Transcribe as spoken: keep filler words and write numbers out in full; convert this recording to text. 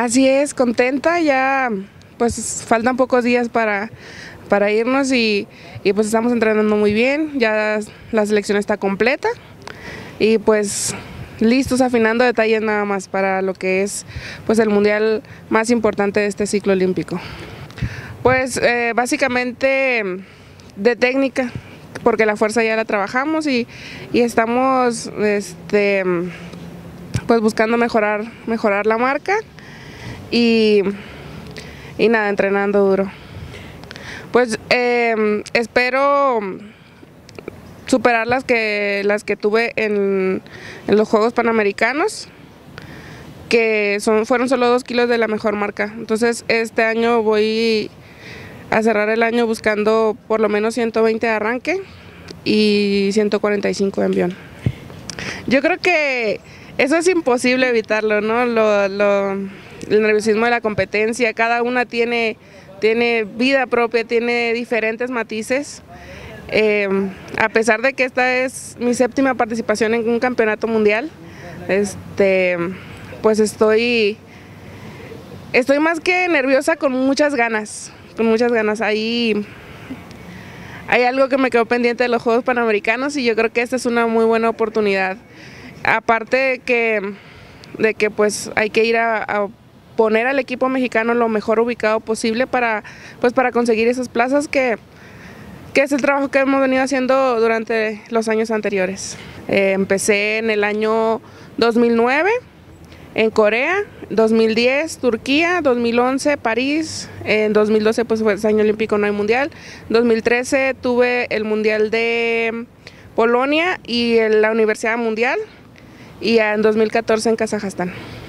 Así es, contenta, ya pues faltan pocos días para, para irnos y, y pues estamos entrenando muy bien, ya la selección está completa y pues listos, afinando detalles nada más para lo que es pues el mundial más importante de este ciclo olímpico. Pues eh, básicamente de técnica, porque la fuerza ya la trabajamos y, y estamos este, pues buscando mejorar, mejorar la marca y, y nada, entrenando duro. Pues eh, espero superar las que, las que tuve en, en los Juegos Panamericanos, que son, fueron solo dos kilos de la mejor marca. Entonces este año voy a cerrar el año buscando por lo menos ciento veinte de arranque y ciento cuarenta y cinco de envión. Yo creo que eso es imposible evitarlo, ¿no? Lo, lo, el nerviosismo de la competencia, cada una tiene, tiene vida propia, tiene diferentes matices. Eh, a pesar de que esta es mi séptima participación en un campeonato mundial, este, pues estoy, estoy más que nerviosa, con muchas ganas, con muchas ganas. Ahí hay algo que me quedó pendiente de los Juegos Panamericanos y yo creo que esta es una muy buena oportunidad. Aparte de que, de que pues hay que ir a, a poner al equipo mexicano lo mejor ubicado posible para, pues para conseguir esas plazas que que es el trabajo que hemos venido haciendo durante los años anteriores. Eh, empecé en el año dos mil nueve en Corea, dos mil diez Turquía, dos mil once París, en dos mil doce pues fue el año olímpico, no hay mundial, dos mil trece tuve el mundial de Polonia y la Universidad Mundial, y en dos mil catorce en Kazajstán.